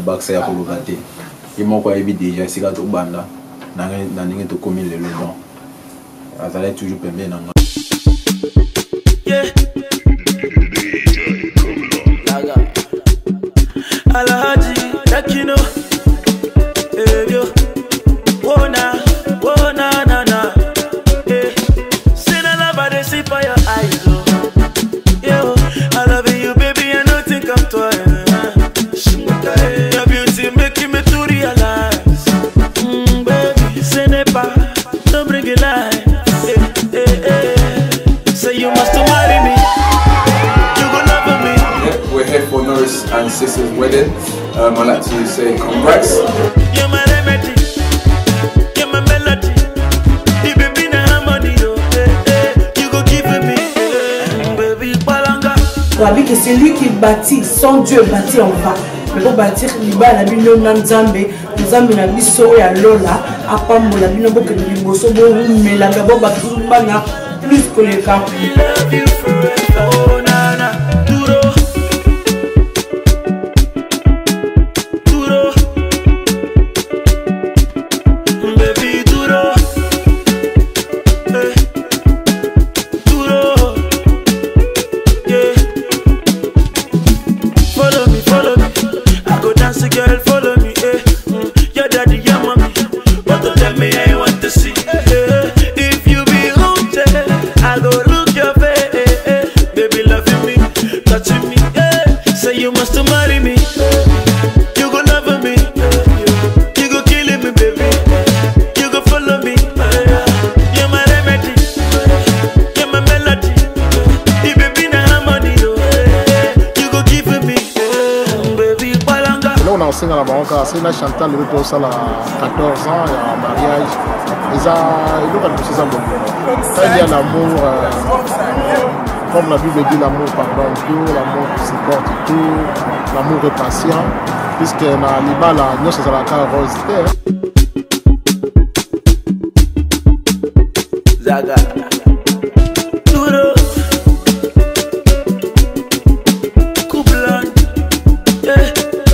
baksa ya kolokate. Et moi quoi évi déjà c'est quand au banda na ninge to komi le bon. Azala toujours pembe na nga. Yeah. Laga. Alhaji Takino. Yo. Wona na na. Eh. Say na love I see by your eyes. Yo. I love you baby and nothing come twice. Your beauty making me to realize. Baby, ce n'est pas, don't bring it life. Say you must marry me. You gon' love me. Yeah, we're here for Norris and Sister's wedding. I'd like to say congrats. You're my remedy. You're my melody. The baby na harmony. You go give me. Baby, Balanga. Rabbi que c'est lui qui bâtit, sans Dieu bâtit en va. Mais pour bâtir liba la bino nanzambe, nzambe na biso ya lola, apambo la bino boke liboso bo mela gabo ba bana plus que les cas. We love you forever. Oh nana, duro. Duro. Baby duro. Duro. Yeah. Follow me, follow me. I go dance, girl, follow me. Your daddy, your mommy. But don't tell me I want to see. If you be haunted, I go look your face. Baby, loving me, touching me. Say you must marry me. You go love me. You go kill me, baby. You go follow me. You're my remedy. You're my melody. The baby na harmony. You go give me. Baby, Balanga. Là, on a aussi dans la Maroc, c'est la Chantal, le retour à 14 ans, il y a un mariage. Il y a l'amour, comme la Bible dit, l'amour pardonne tout, l'amour supporte tout, l'amour est patient, puisque dans l'Iba, nous sommes à la carrosité. Zaga. Duro. Kublan. Yeah.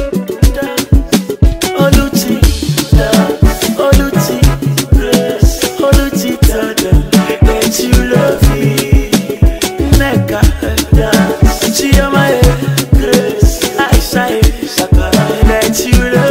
Oluti. Oluti. Oluti tada. That you love me. Neka. Chiamae. Grace. I say. That you love me.